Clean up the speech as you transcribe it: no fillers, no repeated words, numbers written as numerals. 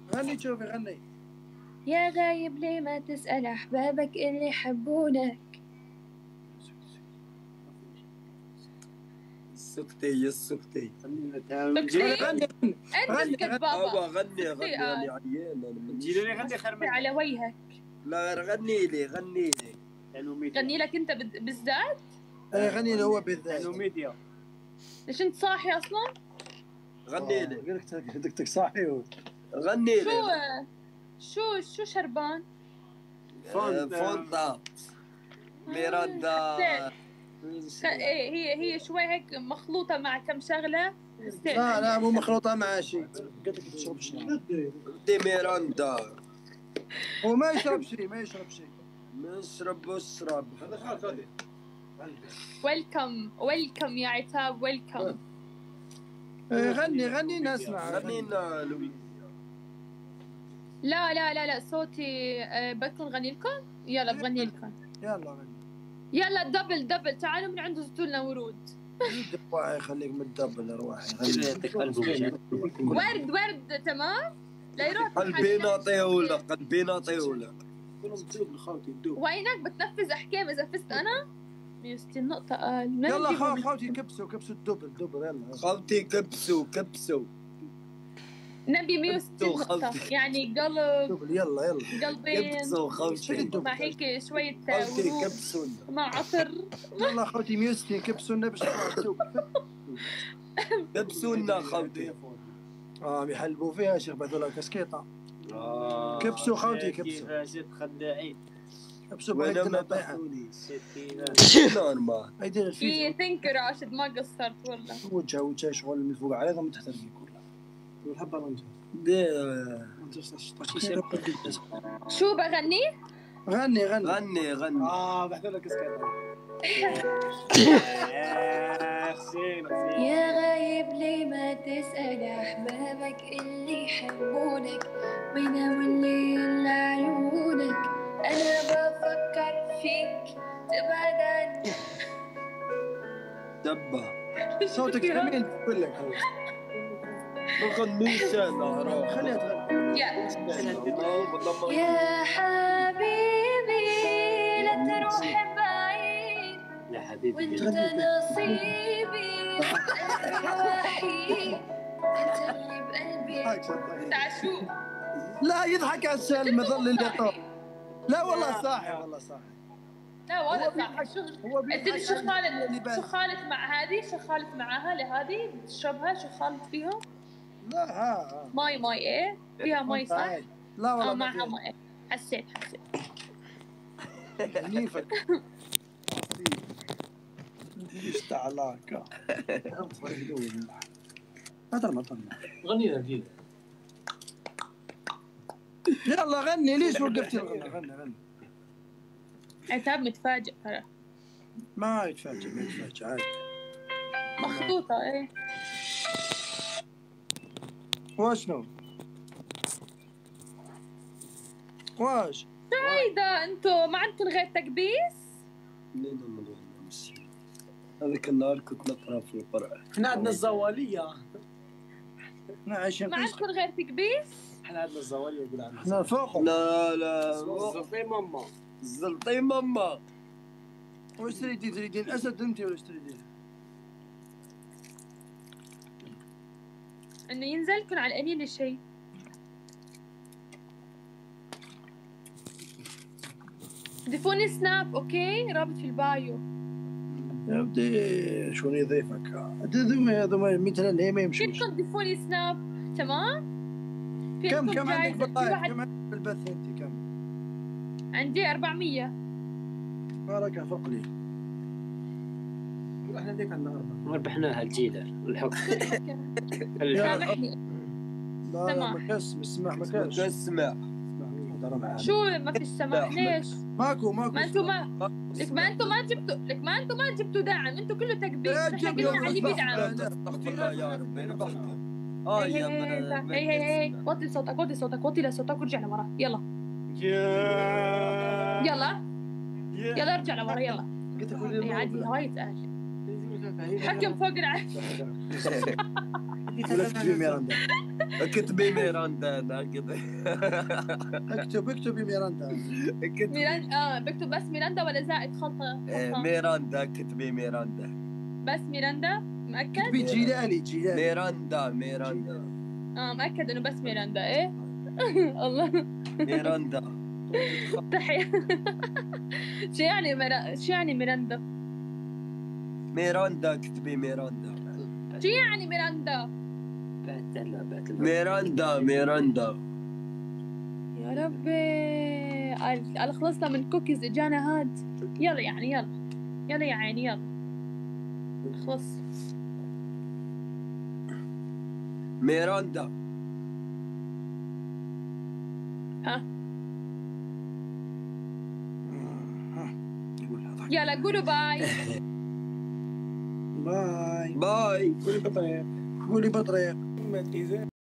غني شوفي غني. يا غايب ليه ما تسأل أحبابك اللي يحبونك. السكتي يا السكتي. غني انت بابا غني انا عيان انا جيلوني غني خير مني. على وجهك. لا غني لي غني لك انت بالذات. غني له هو بالذات. ميديا. ليش انت صاحي اصلا؟ غني لي. قلت صاحي. غني لي. شو شربان؟ فونتا ميراندا. هي شوي هيك مخلوطة مع كم شغلة. لا مو مخلوطة مع شيء. قلت لك تشرب شيء. دي ميراندا. هو ما يشرب شيء نشرب واشرب. ويلكم يا عتاب ويلكم. غني نسمع. غنينا لويس. لا صوتي بدكم غني لكم؟ يلا بغني لكم. يلا غني. يلا دبل تعالوا من عنده زيتوا لنا ورود. رواحي خليك متدبل رواحي. ورد تمام؟ لا يروح قلبينا طيولة. وينك بتنفذ احكام اذا فزت انا؟ 160 نقطة قال. يلا خوتي كبسوا الدبل يلا. خوتي كبسوا. نبي 160 نقطة يعني قلب دبل يلا. قلبين كبسوا خوتي. مع هيك شوية خوتي كبسوا مع عطر. يلا خوتي 160 كبسوا لنا باش كبسوا لنا خوتي. بيحلبوا فيها شيخ بهذول كسكيطة. كبسوا خوتي كبسوا. خداعين. كبسوا بهيك طيحة. نورمال. هيدي الفيزا. ثينك راشد ما قصرت والله. وجهه شغل من فوق عليها من تحت رجلي كلها. والحبة رنجة. شو بغني؟ غني. بحثوا لك اسكت. يا غايب ليه ما تسأل أحبابك اللي يحبونك ويناموا الليل لعيونك. أنا بفكر فيك تبعد عني. دبة. صوتك جميل بقول لك. بغنيش انا خليها تغني. يا حبيبي لا تروح بعيد. يا حبيبي وانت نصيبي الوحيد. انت اللي بقلبي. تعشو. لا يضحك على السالم ظل اللي طار. لا والله صاحي لا والله صح. انت شو خالف مع هذه؟ شو خالف معها لهذه تشربها؟ شو خالف فيهم؟ لا ماي ايه فيها ماي صح؟ لا والله معها ماي. حسيت نيفك. استعلاك. ما غنينا جديد. يلا غني. ليش وقفتي الغنى؟ غني. عتاب متفاجئ ترى. ما يتفاجئ عادي. مخطوطة ايه. واشنو؟ واش؟ هيدا انتو ما عندكم غير تكبيس؟ هذيك النهار كنت نقرا في القرآن. احنا عندنا الزوالية. احنا عايشين. ما عندكم غير تكبيس؟ احنا عندنا الزوالية يقول عنها. احنا فوق. لا زلطي ماما. وش تريدين اسد انت ولا ايش تريدين؟ انه ينزلكم على القليل شيء. ضيفوني سناب اوكي؟ رابط في البايو. يا بدي شو يضيفك؟ هذا مثلا هي ما يمشي. فيكم تضيفوني سناب تمام؟ كم عندك باللايف؟ كم عندك بالبث انت كم؟ عندي 400. بارك فرق لي. احنا ذيك عندنا 4. ربحناها الجيلة الحكم. سامحني. لا ما اسمع. شو ما في السماح؟ ليش؟ ماكو ما انتم ما جبتوا دعم. انتم كله تكبير. احنا قلنا على اللي بيدعم. هي وطي صوتك وطي لصوتك ورجع لورا. يلا ارجع لورا يلا. عادي هاي يتقال. حكم فوق العين. اكتبي ميراندا انا كده. اكتبي ميراندا. ميراندا بكتب بس ميراندا ولا زائد خطأ؟ ميراندا، كتبي ميراندا. بس ميراندا؟ مأكد؟ اكتبي جيلاني. ميراندا. مأكد انه بس ميراندا ايه؟ الله. ميراندا. تحية. شو يعني ميراندا؟ ميراندا، كتبي ميراندا. شو يعني ميراندا؟ ميراندا. يا ربي على خلصنا من كوكيز اجانا هاد. يلا يعني يلا يا عيني يلا خلص. ميراندا. ها يلا قولوا باي. باي. قولي بطريق.